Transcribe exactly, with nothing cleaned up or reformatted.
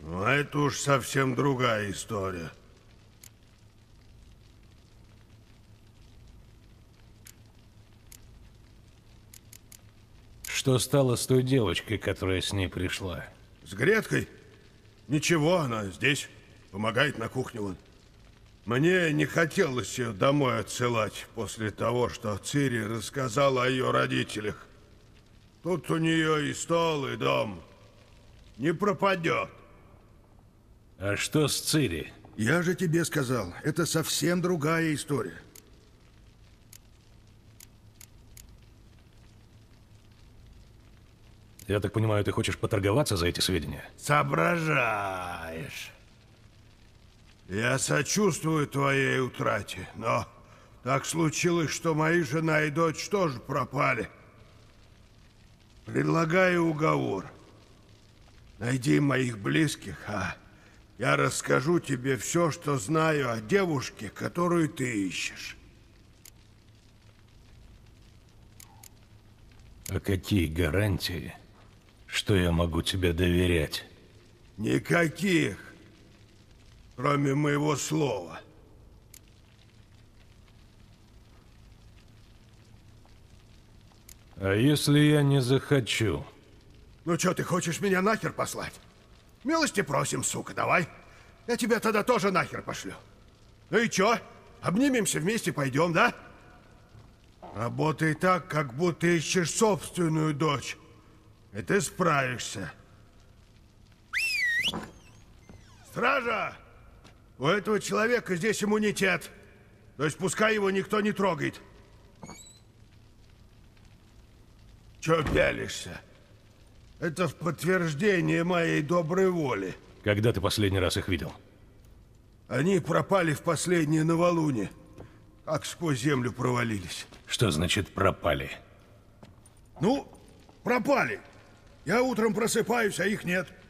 Ну, это уж совсем другая история. Что стало с той девочкой, которая с ней пришла? С Греткой? Ничего, она здесь. Помогает на кухне вон. Мне не хотелось ее домой отсылать после того, что Цири рассказала о ее родителях. Тут у нее и стол, и дом. Не пропадет. А что с Цири? Я же тебе сказал, это совсем другая история. Я так понимаю, ты хочешь поторговаться за эти сведения? Соображаешь. Я сочувствую твоей утрате, но так случилось, что мои жена и дочь тоже пропали. Предлагаю уговор. Найди моих близких, а я расскажу тебе все, что знаю о девушке, которую ты ищешь. А какие гарантии, что я могу тебе доверять? Никаких, кроме моего слова. А если я не захочу? Ну что, ты хочешь меня нахер послать? Милости просим, сука, давай. Я тебя тогда тоже нахер пошлю. Ну и чё? Обнимемся вместе, пойдем, да? Работай так, как будто ищешь собственную дочь. И ты справишься. Стража! У этого человека здесь иммунитет. То есть пускай его никто не трогает. Чё пялишься? Это в подтверждение моей доброй воли. Когда ты последний раз их видел? Они пропали в последнее новолуние. Как сквозь землю провалились. Что значит пропали? Ну, пропали. Я утром просыпаюсь, а их нет.